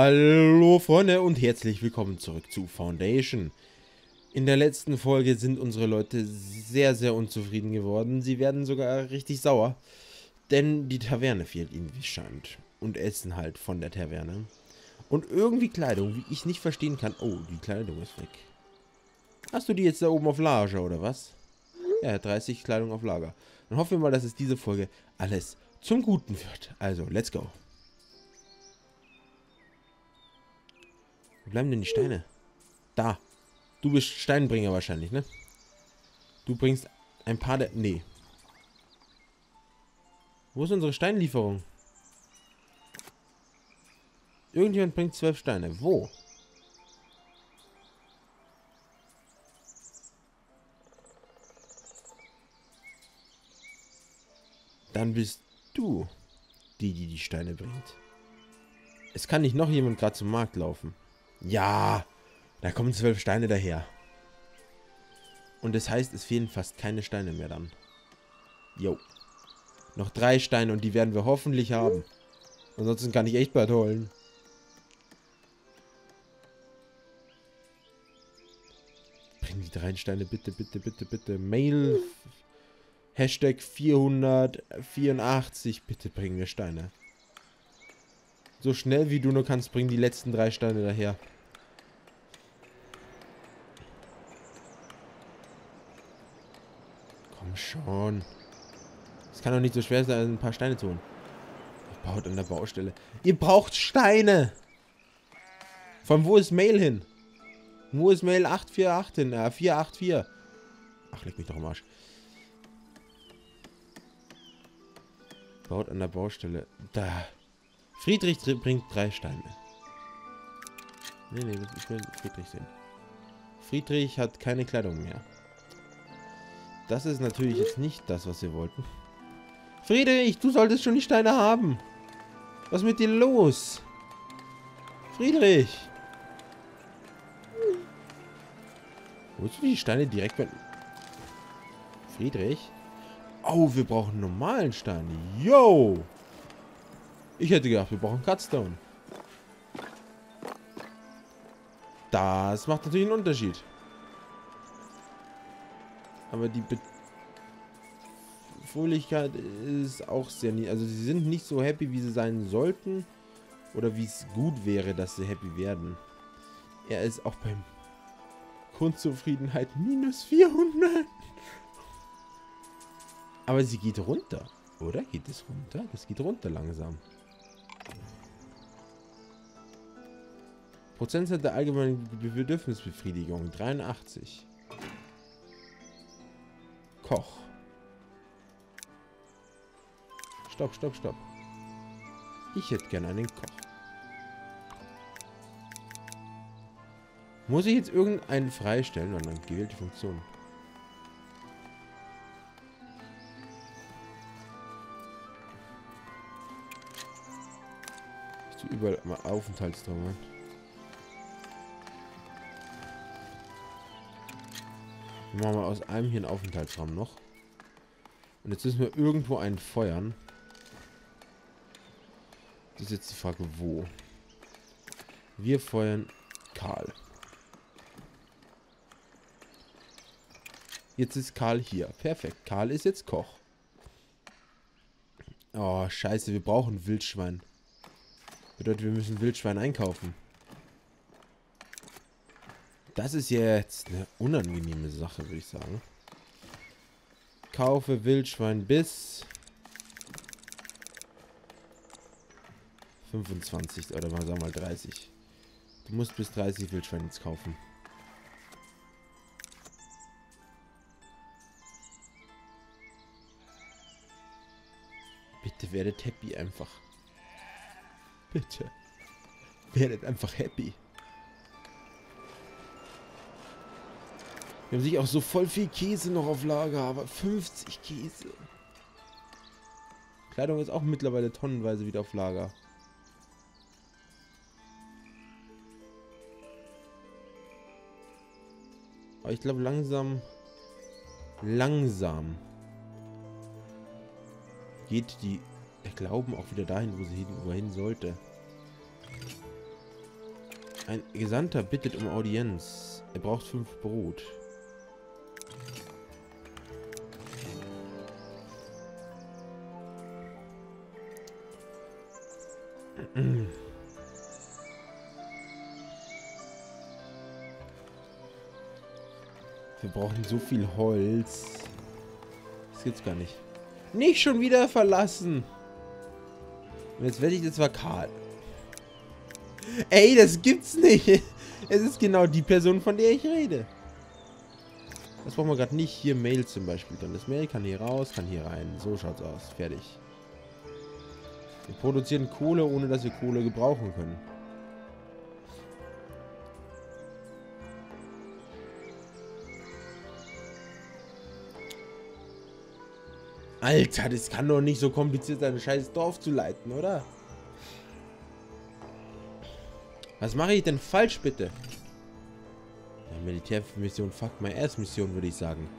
Hallo Freunde und herzlich willkommen zurück zu Foundation. In der letzten Folge sind unsere Leute sehr, sehr unzufrieden geworden. Sie werden sogar richtig sauer, denn die Taverne fehlt ihnen, wie es scheint. Und Essen halt von der Taverne. Und irgendwie Kleidung, wie ich nicht verstehen kann. Oh, die Kleidung ist weg. Hast du die jetzt da oben auf Lager, oder was? Ja, 30 Kleidung auf Lager. Dann hoffen wir mal, dass es diese Folge alles zum Guten wird. Also, let's go. Wo bleiben denn die Steine? Da. Du bist Steinbringer wahrscheinlich, ne? Du bringst ein paar der... Nee. Wo ist unsere Steinlieferung? Irgendjemand bringt 12 Steine. Wo? Dann bist du die Steine bringt. Es kann nicht noch jemand gerade zum Markt laufen. Ja, da kommen 12 Steine daher. Und das heißt, es fehlen fast keine Steine mehr dann. Jo. Noch 3 Steine und die werden wir hoffentlich haben. Ansonsten kann ich echt bald holen. Bring die 3 Steine bitte, bitte, bitte, bitte. Mail. Hashtag 484. Bitte bring mir Steine. So schnell wie du nur kannst, bring die letzten 3 Steine daher. Komm schon. Es kann doch nicht so schwer sein, ein paar Steine zu holen. Baut an der Baustelle. Ihr braucht Steine! Von wo ist Mail hin? Wo ist Mail 848 hin? 484. Ach, leck mich doch am Arsch. Baut an der Baustelle. Da. Friedrich bringt 3 Steine. Nee, ich will Friedrich sehen. Friedrich hat keine Kleidung mehr. Das ist natürlich jetzt nicht das, was wir wollten. Friedrich, du solltest schon die Steine haben. Was ist mit dir los? Friedrich. Holst du die Steine direkt mit... Friedrich? Oh, wir brauchen normalen Steine. Yo! Ich hätte gedacht, wir brauchen Cutstone. Das macht natürlich einen Unterschied. Aber die Fröhlichkeit ist auch sehr... Also sie sind nicht so happy, wie sie sein sollten. Oder wie es gut wäre, dass sie happy werden. Er ist auch beim Grundzufriedenheit minus 400. Aber sie geht runter. Oder geht es runter? Das geht runter langsam. Prozentsatz der allgemeinen Bedürfnisbefriedigung 83. Koch. Stopp, stopp, stopp. Ich hätte gerne einen Koch. Muss ich jetzt irgendeinen freistellen? Und dann gewählte Funktion. Ist überall mal Aufenthaltsraum. Machen wir aus einem hier einen Aufenthaltsraum noch. Und jetzt müssen wir irgendwo einen feuern. Das ist jetzt die Frage, wo. Wir feuern Karl. Jetzt ist Karl hier. Perfekt. Karl ist jetzt Koch. Oh, scheiße. Wir brauchen Wildschwein. Bedeutet, wir müssen Wildschwein einkaufen. Das ist jetzt eine unangenehme Sache, würde ich sagen. Kaufe Wildschwein bis 25 oder mal sagen wir mal 30. Du musst bis 30 Wildschwein jetzt kaufen. Bitte werdet happy einfach. Bitte. Werdet einfach happy. Wir haben sich auch so voll viel Käse noch auf Lager, aber 50 Käse. Kleidung ist auch mittlerweile tonnenweise wieder auf Lager. Aber ich glaube langsam geht der Glauben auch wieder dahin, wo er hin sollte. Ein Gesandter bittet um Audienz. Er braucht 5 Brot. Wir brauchen so viel Holz. Das gibt's gar nicht. Nicht schon wieder verlassen. Und jetzt werde ich das war Karl. Ey, das gibt's nicht. Es ist genau die Person, von der ich rede. Das brauchen wir gerade nicht. Hier Mail zum Beispiel. Dann das Mail kann hier raus, kann hier rein. So schaut's aus. Fertig. Wir produzieren Kohle, ohne dass wir Kohle gebrauchen können. Alter, das kann doch nicht so kompliziert sein, ein scheiß Dorf zu leiten, oder? Was mache ich denn falsch, bitte? Ja, Militärmission, fuck my ass Mission, würde ich sagen.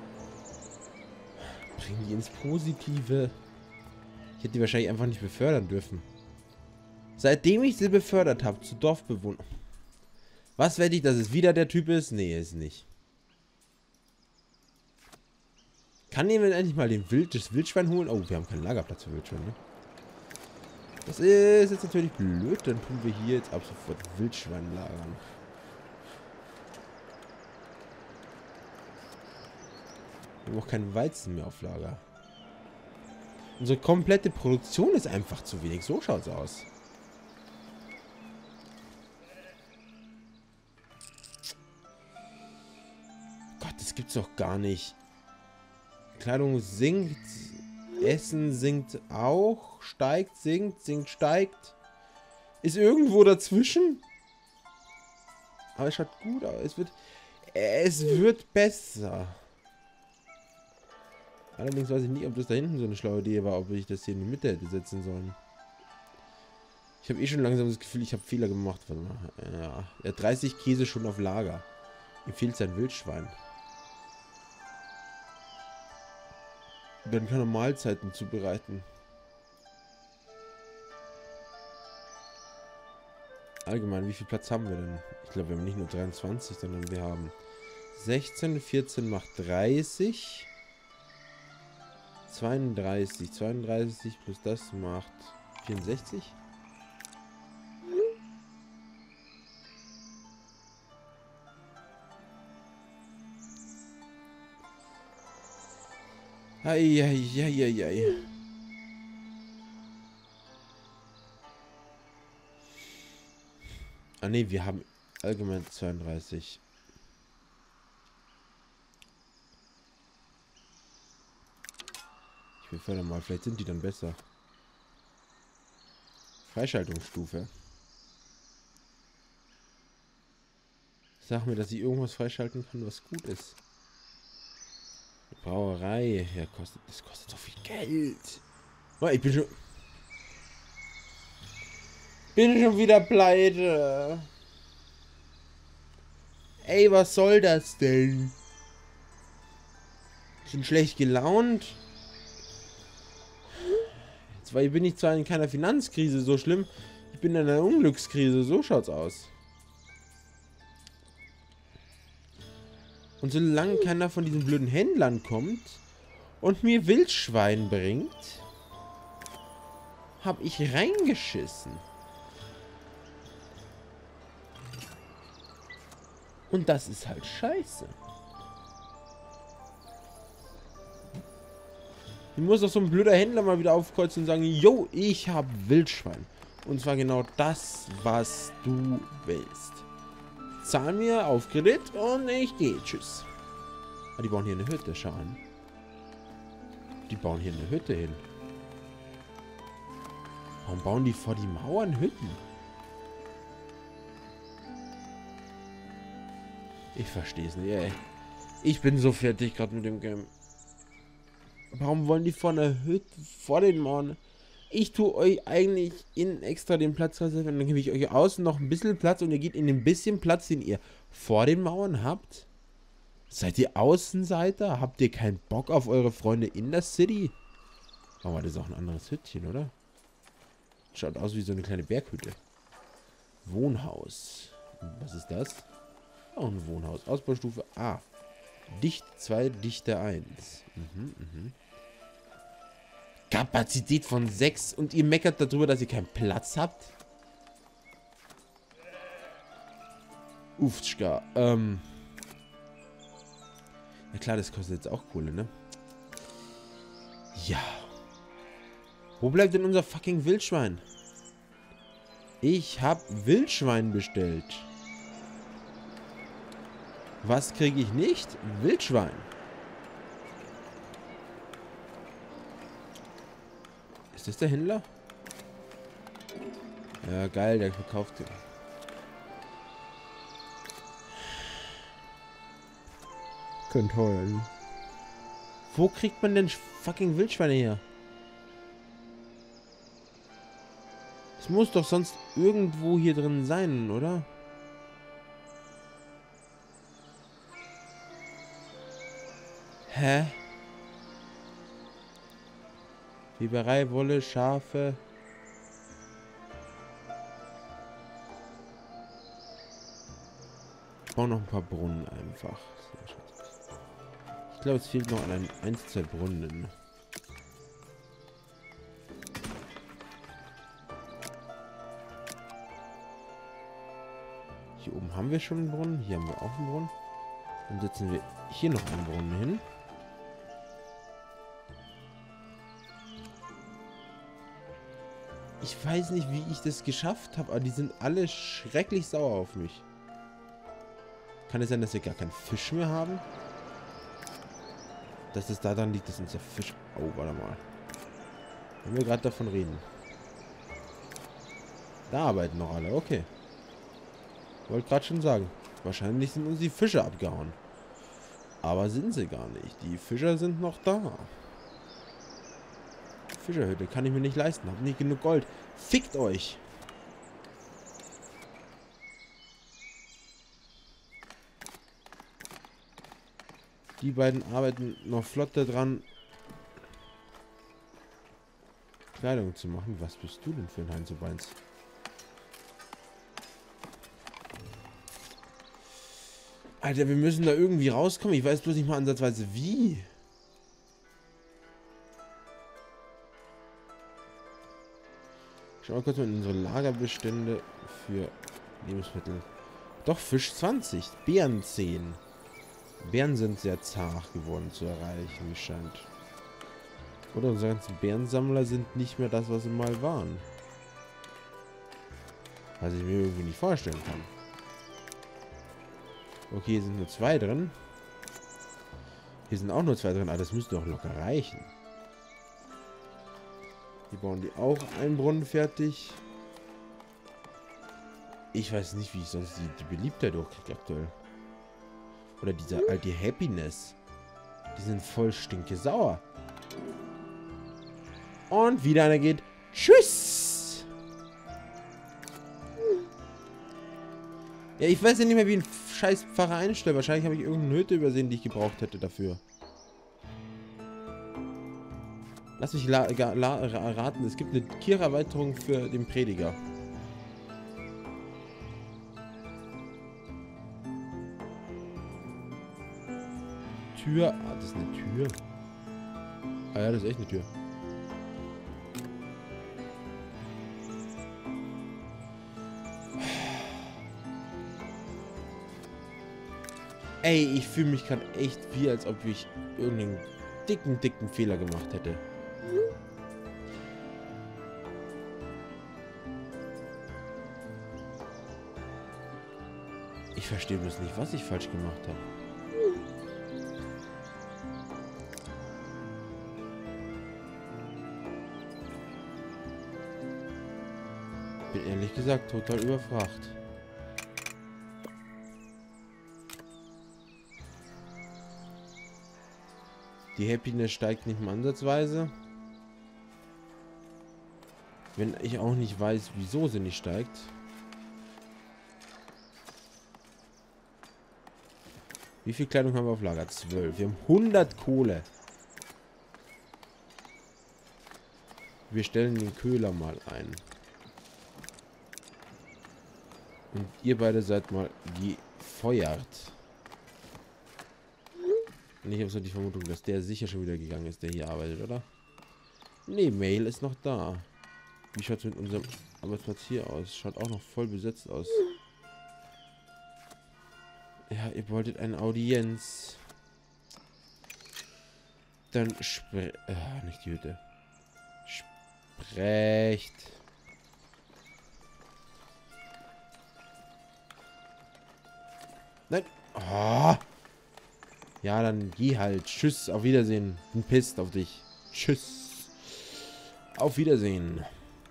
Bring die ins Positive. Ich hätte die wahrscheinlich einfach nicht befördern dürfen. Seitdem ich sie befördert habe zu Dorfbewohnern. Was wette ich, dass es wieder der Typ ist? Nee, ist nicht. Kann jemand endlich mal das Wildschwein holen? Oh, wir haben keinen Lagerplatz für Wildschwein, ne? Das ist jetzt natürlich blöd. Dann tun wir hier jetzt ab sofort Wildschwein lagern. Wir haben auch keinen Weizen mehr auf Lager. Unsere komplette Produktion ist einfach zu wenig. So schaut's aus. Gott, das gibt's doch gar nicht. Kleidung sinkt. Essen sinkt auch. Steigt, sinkt, sinkt, steigt. Ist irgendwo dazwischen. Aber es schaut gut aus. Es wird besser. Allerdings weiß ich nicht, ob das da hinten so eine schlaue Idee war, ob ich das hier in die Mitte hätte setzen sollen. Ich habe eh schon langsam das Gefühl, ich habe Fehler gemacht. Warte mal. Ja. Er hat 30 Käse schon auf Lager. Ihm fehlt sein Wildschwein. Dann kann er Mahlzeiten zubereiten. Allgemein, wie viel Platz haben wir denn? Ich glaube, wir haben nicht nur 23, sondern wir haben 16, 14 macht 30. 32. 32 plus das macht 64. Eieieiei. Ah ne, wir haben allgemein 32. Ich befördere mal, vielleicht sind die dann besser. Freischaltungsstufe. Sag mir, dass ich irgendwas freischalten kann, was gut ist. Brauerei. Ja, das kostet so viel Geld. Oh, ich bin schon wieder pleite. Ey, was soll das denn? Sind schlecht gelaunt. Zwar bin ich zwar in keiner Finanzkrise so schlimm, ich bin in einer Unglückskrise, so schaut's aus. Und solange keiner von diesen blöden Händlern kommt und mir Wildschwein bringt, habe ich reingeschissen. Und das ist halt scheiße. Hier muss doch so ein blöder Händler mal wieder aufkreuzen und sagen, yo, ich habe Wildschwein. Und zwar genau das, was du willst. Zahl mir auf Kredit und ich gehe. Tschüss. Ah, die bauen hier eine Hütte, schau an. Die bauen hier eine Hütte hin. Warum bauen die vor die Mauern Hütten? Ich verstehe es nicht, ey. Ich bin so fertig gerade mit dem Game. Warum wollen die vor einer Hütte, vor den Mauern? Ich tue euch eigentlich innen extra den Platz reservieren. Dann gebe ich euch außen noch ein bisschen Platz und ihr geht in den bisschen Platz, den ihr vor den Mauern habt. Seid ihr Außenseiter? Habt ihr keinen Bock auf eure Freunde in der City? Aber das ist auch ein anderes Hüttchen, oder? Schaut aus wie so eine kleine Berghütte. Wohnhaus. Was ist das? Auch ein Wohnhaus. Ausbaustufe A. Dicht 2, Dichte 1. Kapazität von 6 und ihr meckert darüber, dass ihr keinen Platz habt? Uftschka. Ja klar, das kostet jetzt auch Kohle, ne? Ja. Wo bleibt denn unser fucking Wildschwein? Ich hab Wildschwein bestellt. Was kriege ich nicht? Wildschwein. Ist das der Händler? Ja, geil, der verkauft den. Könnt heulen. Wo kriegt man denn fucking Wildschweine her? Es muss doch sonst irgendwo hier drin sein, oder? Hä? Weberei, Wolle, Schafe. Ich baue noch ein paar Brunnen einfach. Ich glaube, es fehlt noch an ein, 2 Brunnen. Hier oben haben wir schon einen Brunnen. Hier haben wir auch einen Brunnen. Dann setzen wir hier noch einen Brunnen hin. Ich weiß nicht, wie ich das geschafft habe, aber die sind alle schrecklich sauer auf mich. Kann es sein, dass wir gar keinen Fisch mehr haben? Dass es daran liegt, dass unser Fisch... Oh, warte mal. Wenn wir gerade davon reden. Da arbeiten noch alle, okay. Wollte gerade schon sagen. Wahrscheinlich sind uns die Fische abgehauen. Aber sind sie gar nicht. Die Fischer sind noch da. Fischerhütte kann ich mir nicht leisten. Hab nicht genug Gold. Fickt euch! Die beiden arbeiten noch flott daran, Kleidung zu machen. Was bist du denn für ein Heinz Beins? Alter, wir müssen da irgendwie rauskommen. Ich weiß bloß nicht mal ansatzweise wie. Schau mal kurz mal in unsere Lagerbestände für Lebensmittel. Doch, Fisch 20. Beeren 10. Beeren sind sehr zart geworden zu erreichen, wie scheint. Oder unsere ganzen Bärensammler sind nicht mehr das, was sie mal waren. Was ich mir irgendwie nicht vorstellen kann. Okay, hier sind nur 2 drin. Hier sind auch nur 2 drin, aber das müsste doch locker reichen. Hier bauen die auch einen Brunnen fertig. Ich weiß nicht, wie ich sonst die Beliebtheit hochkriege aktuell. Oder diese alte Happiness. Die sind voll stinke sauer. Und wieder einer geht. Tschüss! Ja, ich weiß ja nicht mehr, wie ein scheiß Pfarrer einstellt. Wahrscheinlich habe ich irgendeine Hütte übersehen, die ich gebraucht hätte dafür. Lass mich raten. Es gibt eine Kircherweiterung für den Prediger. Tür. Ah, das ist eine Tür. Ah ja, das ist echt eine Tür. Ey, ich fühle mich gerade echt wie, als ob ich irgendeinen dicken Fehler gemacht hätte. Ich verstehe bloß nicht, was ich falsch gemacht habe. Bin ehrlich gesagt total überfragt. Die Happiness steigt nicht mal ansatzweise. Wenn ich auch nicht weiß, wieso sie nicht steigt. Wie viel Kleidung haben wir auf Lager? 12. Wir haben 100 Kohle. Wir stellen den Köhler mal ein. Und ihr beide seid mal gefeuert. Und ich habe so die Vermutung, dass der sicher schon wieder gegangen ist, der hier arbeitet, oder? Nee, Mail ist noch da. Wie schaut es mit unserem Arbeitsplatz hier aus? Schaut auch noch voll besetzt aus. Ja, ihr wolltet eine Audienz. Dann nicht die Hütte. Sprecht. Nein. Oh. Ja, dann geh halt. Tschüss, auf Wiedersehen. Bin pisst auf dich. Tschüss. Auf Wiedersehen.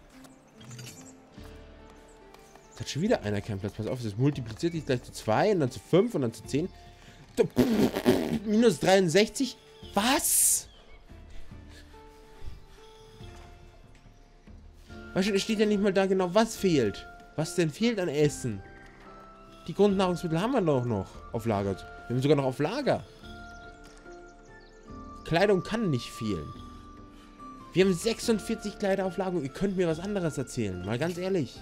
Jetzt hat schon wieder einer keinen Platz. Pass auf, das multipliziert sich gleich zu 2 und dann zu 5 und dann zu 10. Minus 63? Was? Weißt du, es steht ja nicht mal da genau, was fehlt. Was denn fehlt an Essen? Die Grundnahrungsmittel haben wir doch noch auf Lager. Wir haben sogar noch auf Lager. Kleidung kann nicht fehlen. Wir haben 46 Kleider auf Lager. Ihr könnt mir was anderes erzählen. Mal ganz ehrlich.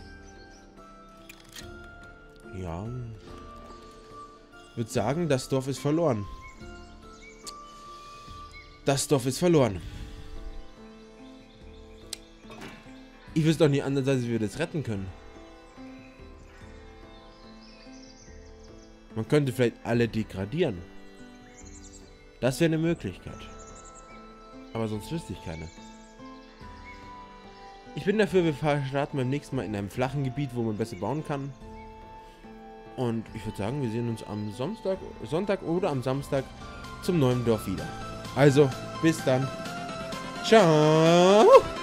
Ja. Ich würde sagen, das Dorf ist verloren. Das Dorf ist verloren. Ich wüsste doch nicht anders, als wir das retten können. Man könnte vielleicht alle degradieren. Das wäre eine Möglichkeit. Aber sonst wüsste ich keine. Ich bin dafür, wir starten beim nächsten Mal in einem flachen Gebiet, wo man besser bauen kann. Und ich würde sagen, wir sehen uns am Sonntag oder am Samstag zum neuen Dorf wieder. Also, bis dann. Ciao.